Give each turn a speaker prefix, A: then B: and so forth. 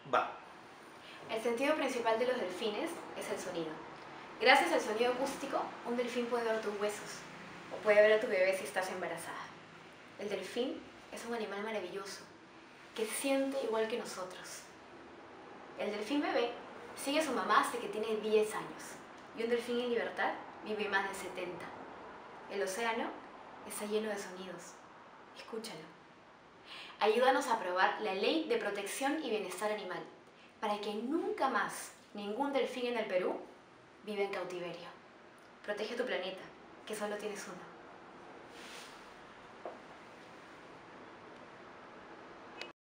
A: Va.
B: El sentido principal de los delfines es el sonido. Gracias al sonido acústico, un delfín puede ver tus huesos o puede ver a tu bebé si estás embarazada. El delfín es un animal maravilloso que siente igual que nosotros. El delfín bebé sigue a su mamá hasta que tiene 10 años y un delfín en libertad vive más de 70. El océano está lleno de sonidos. Escúchalo. Ayúdanos a aprobar la Ley de Protección y Bienestar Animal para que nunca más ningún delfín en el Perú viva en cautiverio. Protege tu planeta, que solo tienes uno.